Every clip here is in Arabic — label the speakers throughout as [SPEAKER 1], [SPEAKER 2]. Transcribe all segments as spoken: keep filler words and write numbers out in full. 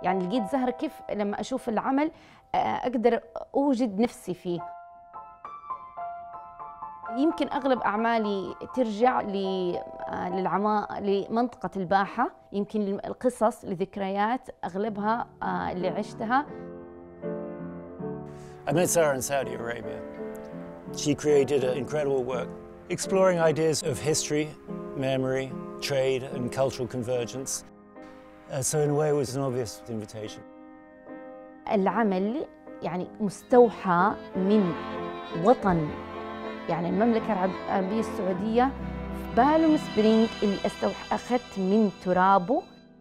[SPEAKER 1] يعني لقيت زهرة كيف لما أشوف العمل أقدر أوجد نفسي فيه. يمكن أغلب أعمالي ترجع للعما لمنطقة الباحة، يمكن القصص لذكريات أغلبها اللي عشتها.
[SPEAKER 2] I met Sarah in Saudi Arabia. She created an incredible work exploring ideas of history, memory, trade and cultural convergence. Uh, so in a way it was an obvious invitation.
[SPEAKER 1] العمل يعني مستوحى من وطن، يعني المملكة العربية السعودية في بالوم سبرينغ اللي أخذت من ترابه.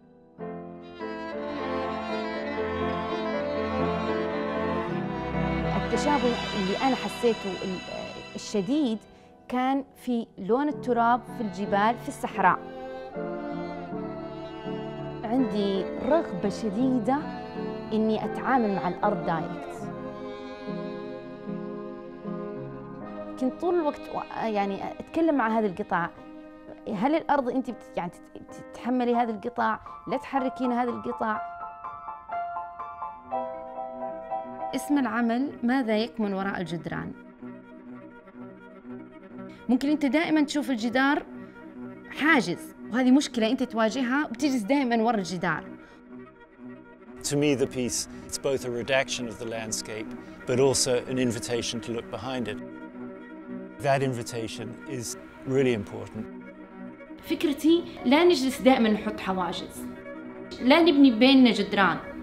[SPEAKER 1] التشابه اللي أنا حسيته الشديد كان في لون التراب في الجبال في الصحراء. عندي رغبة شديدة إني أتعامل مع الأرض دايركت. كنت طول الوقت يعني أتكلم مع هذا القطاع، هل الأرض أنت يعني تتحملي هذا القطاع؟ لا تحركين هذا القطاع. اسم العمل ماذا يكمن وراء الجدران؟ ممكن أنت دائما تشوف الجدار حاجز، وهذه مشكلة أنت تواجهها بتجلس دائما وراء الجدار.
[SPEAKER 2] To me, the piece, it's both a redaction of the landscape, but also an invitation to look behind it. That invitation is really important.
[SPEAKER 1] فكرتي لا نجلس دائما نحط حواجز، لا نبني بيننا جدران.